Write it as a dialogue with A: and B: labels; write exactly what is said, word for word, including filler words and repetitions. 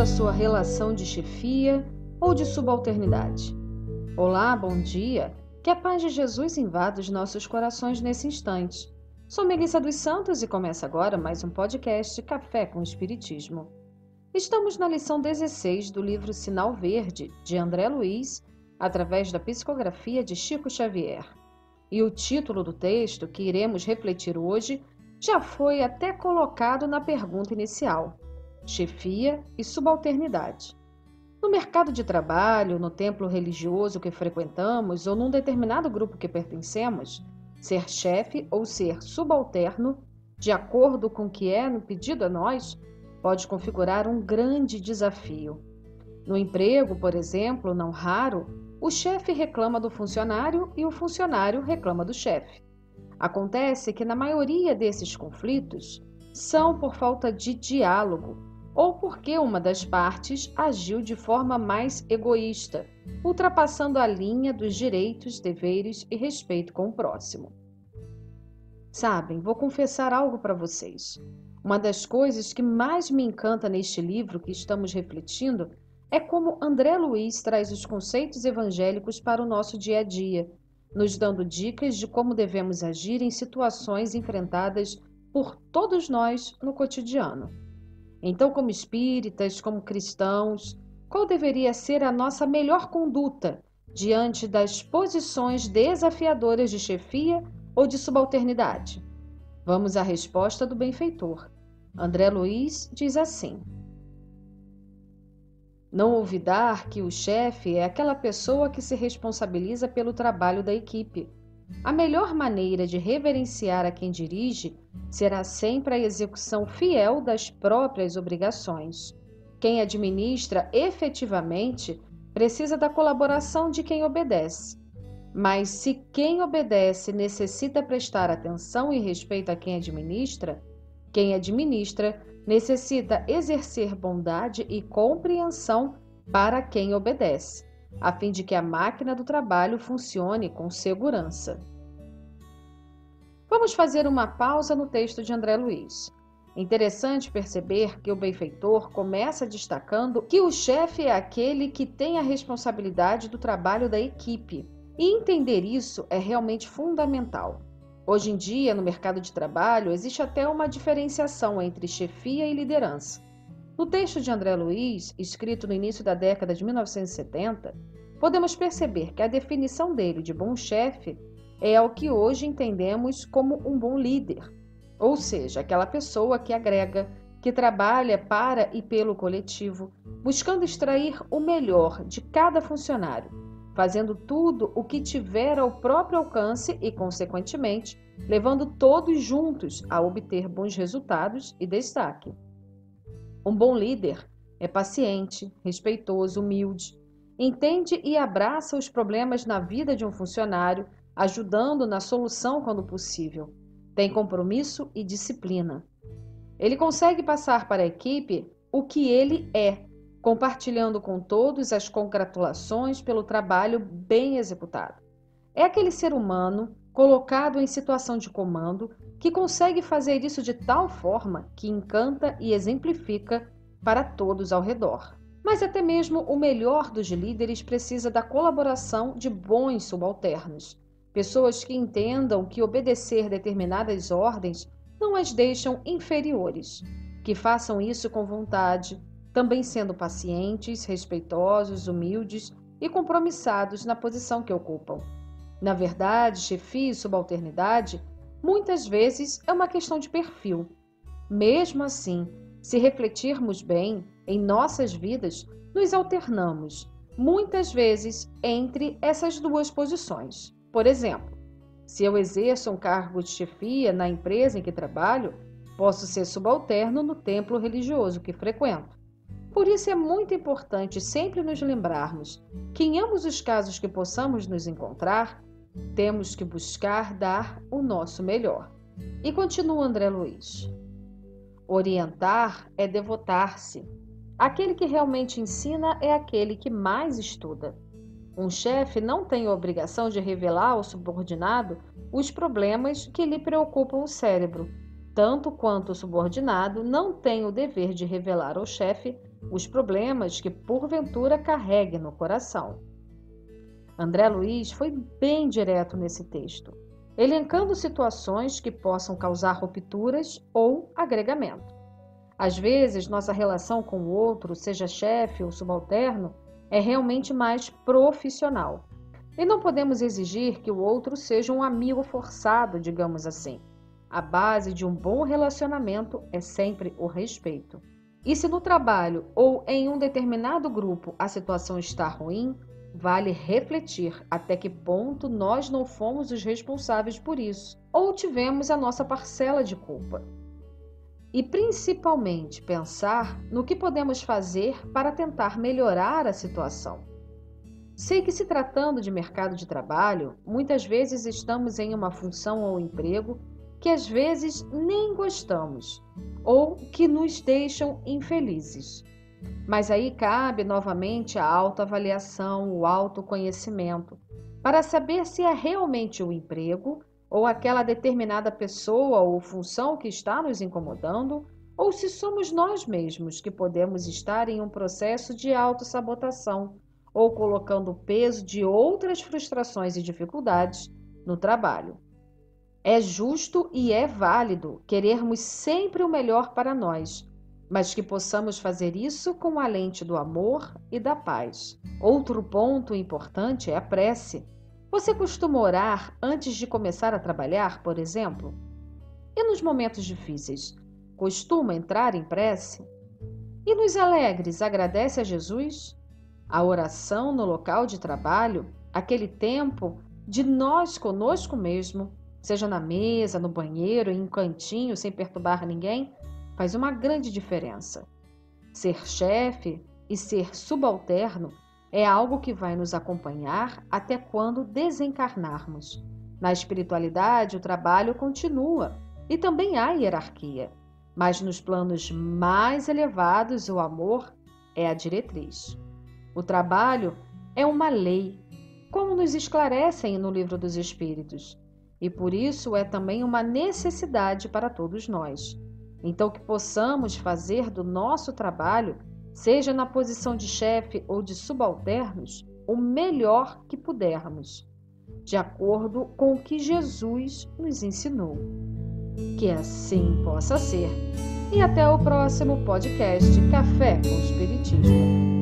A: a sua relação de chefia ou de subalternidade? Olá, bom dia. Que a paz de Jesus invada os nossos corações nesse instante. Sou Melissa dos Santos e começa agora mais um podcast Café com Espiritismo. Estamos na lição dezesseis do livro Sinal Verde, de André Luiz, através da psicografia de Chico Xavier. E o título do texto que iremos refletir hoje já foi até colocado na pergunta inicial: chefia e subalternidade. No mercado de trabalho, no templo religioso que frequentamos ou num determinado grupo que pertencemos, ser chefe ou ser subalterno, de acordo com o que é no pedido a nós, pode configurar um grande desafio. No emprego, por exemplo, não raro, o chefe reclama do funcionário e o funcionário reclama do chefe. Acontece que na maioria desses conflitos são por falta de diálogo ou porque uma das partes agiu de forma mais egoísta, ultrapassando a linha dos direitos, deveres e respeito com o próximo. Sabem, vou confessar algo para vocês. Uma das coisas que mais me encanta neste livro que estamos refletindo é como André Luiz traz os conceitos evangélicos para o nosso dia a dia, nos dando dicas de como devemos agir em situações enfrentadas por todos nós no cotidiano. Então, como espíritas, como cristãos, qual deveria ser a nossa melhor conduta diante das posições desafiadoras de chefia ou de subalternidade? Vamos à resposta do benfeitor. André Luiz diz assim: não olvidar que o chefe é aquela pessoa que se responsabiliza pelo trabalho da equipe. A melhor maneira de reverenciar a quem dirige será sempre a execução fiel das próprias obrigações. Quem administra efetivamente precisa da colaboração de quem obedece. Mas se quem obedece necessita prestar atenção e respeito a quem administra, quem administra necessita exercer bondade e compreensão para quem obedece, a fim de que a máquina do trabalho funcione com segurança. Vamos fazer uma pausa no texto de André Luiz. Interessante perceber que o benfeitor começa destacando que o chefe é aquele que tem a responsabilidade do trabalho da equipe. E entender isso é realmente fundamental. Hoje em dia, no mercado de trabalho, existe até uma diferenciação entre chefia e liderança. No texto de André Luiz, escrito no início da década de mil novecentos e setenta, podemos perceber que a definição dele de bom chefe é o que hoje entendemos como um bom líder, ou seja, aquela pessoa que agrega, que trabalha para e pelo coletivo, buscando extrair o melhor de cada funcionário, fazendo tudo o que tiver ao próprio alcance e, consequentemente, levando todos juntos a obter bons resultados e destaque. Um bom líder é paciente, respeitoso, humilde, entende e abraça os problemas na vida de um funcionário, ajudando na solução quando possível. Tem compromisso e disciplina. Ele consegue passar para a equipe o que ele é, compartilhando com todos as congratulações pelo trabalho bem executado. É aquele ser humano colocado em situação de comando que consegue fazer isso de tal forma que encanta e exemplifica para todos ao redor. Mas até mesmo o melhor dos líderes precisa da colaboração de bons subalternos, pessoas que entendam que obedecer determinadas ordens não as deixam inferiores, que façam isso com vontade, também sendo pacientes, respeitosos, humildes e compromissados na posição que ocupam. Na verdade, chefia e subalternidade muitas vezes é uma questão de perfil. Mesmo assim, se refletirmos bem em nossas vidas, nos alternamos, muitas vezes, entre essas duas posições. Por exemplo, se eu exerço um cargo de chefia na empresa em que trabalho, posso ser subalterno no templo religioso que frequento. Por isso é muito importante sempre nos lembrarmos que em ambos os casos que possamos nos encontrar, temos que buscar dar o nosso melhor. E continua André Luiz: orientar é devotar-se. Aquele que realmente ensina é aquele que mais estuda. Um chefe não tem a obrigação de revelar ao subordinado os problemas que lhe preocupam o cérebro, tanto quanto o subordinado não tem o dever de revelar ao chefe os problemas que porventura carregue no coração. André Luiz foi bem direto nesse texto, elencando situações que possam causar rupturas ou agregamento. Às vezes, nossa relação com o outro, seja chefe ou subalterno, é realmente mais profissional. E não podemos exigir que o outro seja um amigo forçado, digamos assim. A base de um bom relacionamento é sempre o respeito. E se no trabalho ou em um determinado grupo a situação está ruim, vale refletir até que ponto nós não fomos os responsáveis por isso, ou tivemos a nossa parcela de culpa. E principalmente pensar no que podemos fazer para tentar melhorar a situação. Sei que, se tratando de mercado de trabalho, muitas vezes estamos em uma função ou emprego que às vezes nem gostamos ou que nos deixam infelizes. Mas aí cabe novamente a autoavaliação, o autoconhecimento, para saber se é realmente o emprego ou aquela determinada pessoa ou função que está nos incomodando, ou se somos nós mesmos que podemos estar em um processo de autossabotação ou colocando o peso de outras frustrações e dificuldades no trabalho. É justo e é válido querermos sempre o melhor para nós, mas que possamos fazer isso com a lente do amor e da paz. Outro ponto importante é a prece. Você costuma orar antes de começar a trabalhar, por exemplo? E nos momentos difíceis, costuma entrar em prece? E nos alegres, agradece a Jesus? A oração no local de trabalho, aquele tempo de nós conosco mesmo, seja na mesa, no banheiro, em um cantinho, sem perturbar ninguém, faz uma grande diferença. Ser chefe e ser subalterno é algo que vai nos acompanhar até quando desencarnarmos. Na espiritualidade, o trabalho continua e também há hierarquia, mas nos planos mais elevados, o amor é a diretriz. O trabalho é uma lei, como nos esclarecem no Livro dos Espíritos, e por isso é também uma necessidade para todos nós. Então, que possamos fazer do nosso trabalho, seja na posição de chefe ou de subalternos, o melhor que pudermos, de acordo com o que Jesus nos ensinou. Que assim possa ser. E até o próximo podcast Café com Espiritismo.